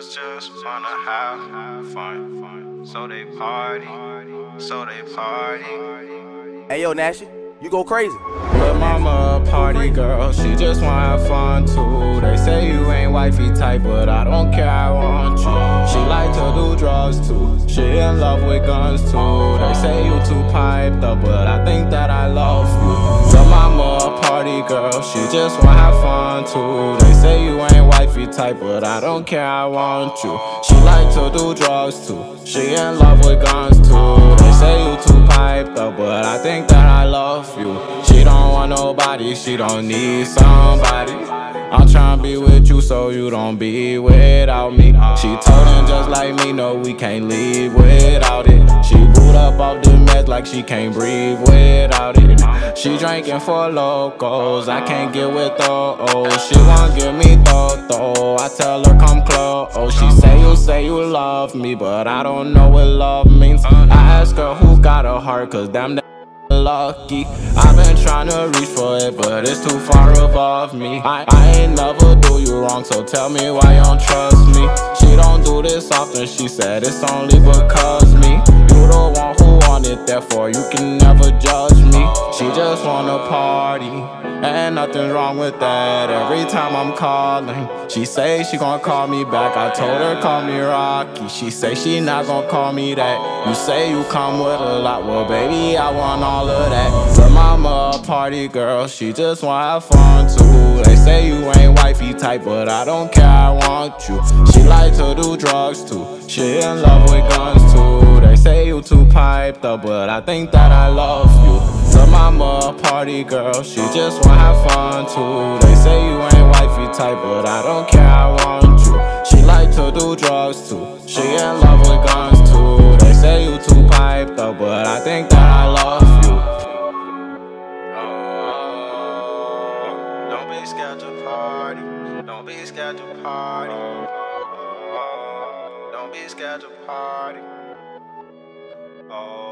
girls just wanna have fun. So they party, so they party. Hey yo, Nashy, you go crazy. Lil' mama a party girl, she just wanna have fun too. They say you ain't wifey type, but I don't care, I want you. She like to do drugs too, she in love with guns too. They say you too piped up, but I think that I love you. Lil' mama a party girl, she just wanna have fun too. They say you ain't wifey type, but I don't care, I want you. She like to do drugs too, she in love with guns too. They say you too piped up, but I think that I love you. She don't want nobody, she don't need somebody. I'm tryna be with you so you don't be without me. She told him just like me, no, we can't leave without it. She boot up off the meds like she can't breathe without it. She drinking for locals, I can't get with those. She won't give me though, I tell her come close. She say you love me, but I don't know what love means. I ask her who got a heart, cause damn that lucky. I've been trying to reach for it, but it's too far above me. I ain't never do you wrong, so tell me why you don't trust me. She don't do this often, she said it's only because me. You the one who want it, therefore you can never judge me. She just wanna party, and nothing wrong with that. Every time I'm calling, she say she gon' call me back. I told her call me Rocky, she say she not gon' call me that. You say you come with a lot, well baby I want all of that. Lil' mama a party girl, she just wanna have fun too. They say you ain't wifey type, but I don't care, I want you. She like to do drugs too, she in love with guns too. They say you too piped up, but I think that I love you. Lil' mama a party girl, she just wanna have fun too. They say you ain't wifey type, but I don't care, I want you. She like to do drugs too, she in love with guns too. They say you too piped up, but I think that I love you. Don't be scared to party, don't be scared to party. Don't be scared to party. Oh.